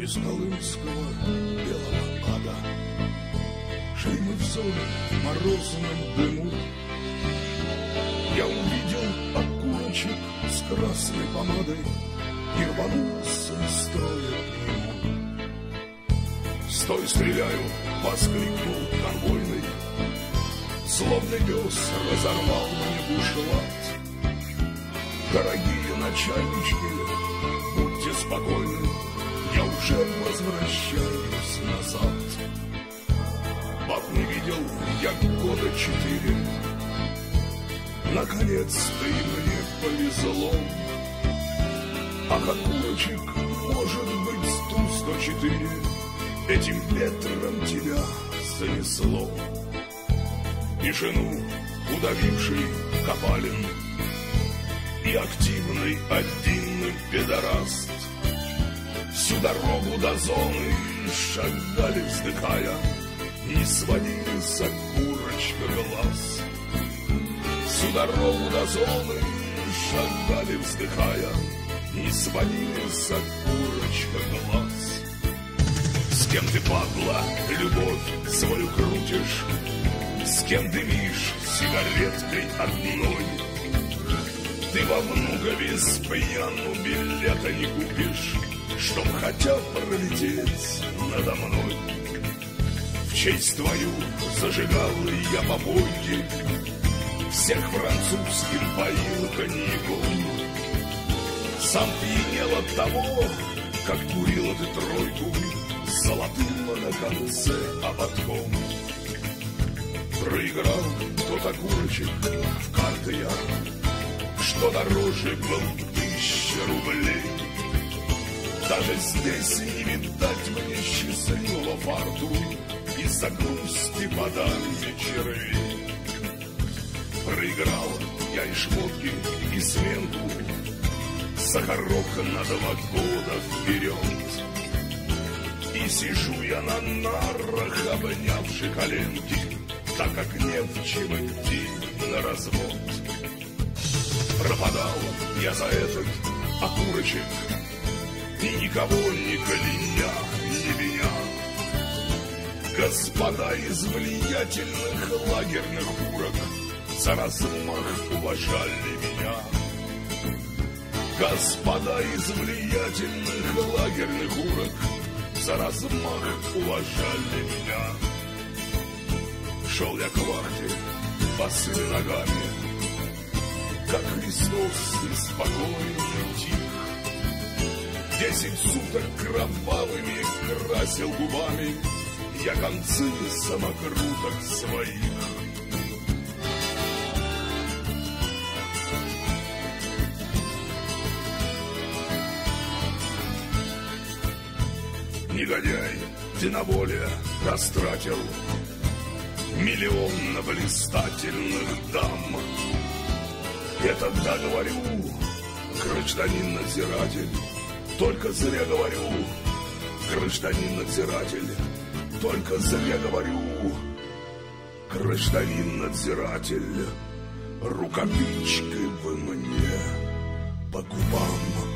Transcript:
из колымского белого ада. Шли мы в зоне в морозном дыму. Я увидел окурочек с красной помадой и рванулся из строя к нему. «Стой, стреляю!» — воскликнул конвойный. Злобный пес разорвал мне бушлат. «Дорогие начальнички, будьте спокойны, я уже возвращаюсь назад. Баб не видел я года 4. Наконец-то и мне повезло. Ах, окурочек, может быть, Ту-104, этим ветром тебя занесло. Тишину, удавивший Копалин, и активный один педораст всю дорогу до зоны шагали, вздыхая, не сводили с окурочка глаз. Всю дорогу до зоны шагали, вздыхая, не сводили с окурочка глаз. С кем ты, падла, любовь свою крутишь? С кем дымишь сигареткой одной? Ты во Внукове с пьяну билета не купишь, чтоб хотя пролететь надо мной. В честь твою зажигал я попойки, всех французским поил коньяком. Сам пьянел от того, как курила ты тройку с золотым на конце ободком. Проиграл тот окурочек в карты я, что дороже был 1000 рублей. Даже здесь не видать мне счастливого фарту из-за грусти подарки червей. Проиграл я и шмотки, и сменку, сахарок на 2 года вперед. И сижу я на нарах, обнявши коленки, так как не в чем идти на развод. Пропадал я за этот окурочек, и никого не кляня, не виня. Господа из влиятельных лагерных урок за размах уважали меня. Господа из влиятельных лагерных урок за размах уважали меня. Шел я к вахте босыми ногами, как Христос и спокойный тих. 10 суток кровавыми красил губами я концы самокруток своих. Негодяй, ты на воле растратил 1 миллион на блистательных дам. Это да, говорю, гражданин-надзиратель, только зря говорю, гражданин-надзиратель, только зря говорю, гражданин-надзиратель, рукавичкой вы мне по губам